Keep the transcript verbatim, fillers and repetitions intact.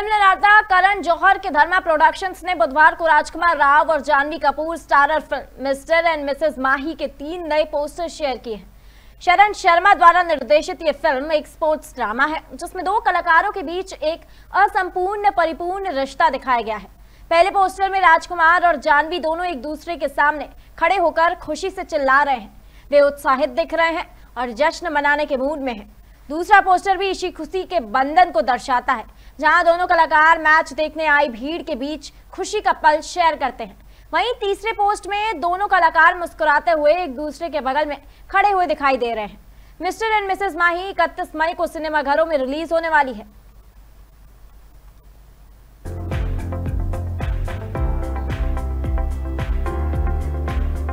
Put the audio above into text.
Film निर्माता करण जौहर के धर्मा productions ने बुधवार को राजकुमार राव और Janhvi Kapoor starrer film Mr and Mrs Mahi के तीन नए पोस्टर शेयर किए हैं। शरण शर्मा द्वारा निर्देशित ये फिल्म एक स्पोर्ट्स ड्रामा है जिसमें दो कलाकारों के बीच एक असंपूर्ण परिपूर्ण रिश्ता दिखाया गया है। पहले पोस्टर में राजकुमार और जानवी दोनों एक दूसरे के सामने खड़े होकर खुशी से चिल्ला रहे हैं। वे उत्साहित दिख रहे हैं और जश्न मनाने के मूड में हैं। दूसरा पोस्टर भी इसी खुशी के बंधन को दर्शाता है, जहां दोनों कलाकार मैच देखने आई भीड़ के बीच खुशी का पल शेयर करते हैं। वहीं तीसरे पोस्ट में दोनों कलाकार मुस्कुराते हुए एक दूसरे के बगल में खड़े हुए दिखाई दे रहे हैं। मिस्टर एंड मिसेस माही इकतीस मई को सिनेमाघरों में रिलीज होने वाली है।